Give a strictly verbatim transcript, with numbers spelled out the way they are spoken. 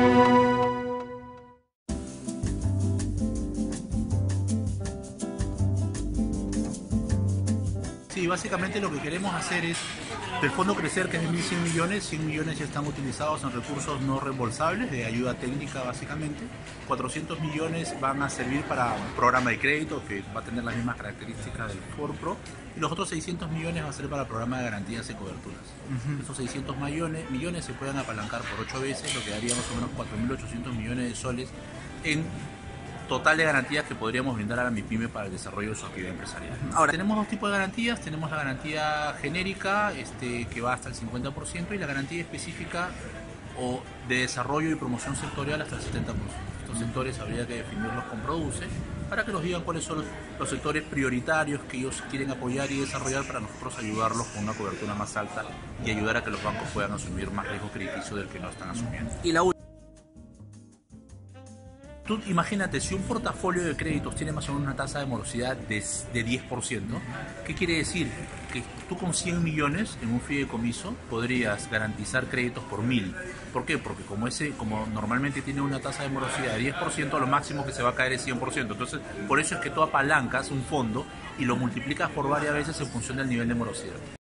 Sí, básicamente lo que queremos hacer es del fondo crecer, que es de mil cien millones, cien millones ya están utilizados en recursos no reembolsables de ayuda técnica básicamente, cuatrocientos millones van a servir para un programa de crédito que va a tener las mismas características del FORPRO y los otros seiscientos millones va a ser para el programa de garantías y coberturas. Uh-huh. Esos seiscientos millones, millones se pueden apalancar por ocho veces, lo que daría más o menos cuatro mil ochocientos millones de soles en total de garantías que podríamos brindar a la MIPYME para el desarrollo de su actividad empresarial. Ahora, tenemos dos tipos de garantías. Tenemos la garantía genérica, este, que va hasta el cincuenta por ciento, y la garantía específica o de desarrollo y promoción sectorial hasta el setenta por ciento. Estos sectores habría que definirlos con Produce para que nos digan cuáles son los sectores prioritarios que ellos quieren apoyar y desarrollar para nosotros ayudarlos con una cobertura más alta y ayudar a que los bancos puedan asumir más riesgo crediticio del que no están asumiendo. Y la Tú imagínate, si un portafolio de créditos tiene más o menos una tasa de morosidad de, de diez por ciento, ¿qué quiere decir? Que tú con cien millones en un fideicomiso podrías garantizar créditos por mil. ¿Por qué? Porque como ese, como normalmente tiene una tasa de morosidad de diez por ciento, lo máximo que se va a caer es cien por ciento. Entonces, por eso es que tú apalancas un fondo y lo multiplicas por varias veces en función del nivel de morosidad.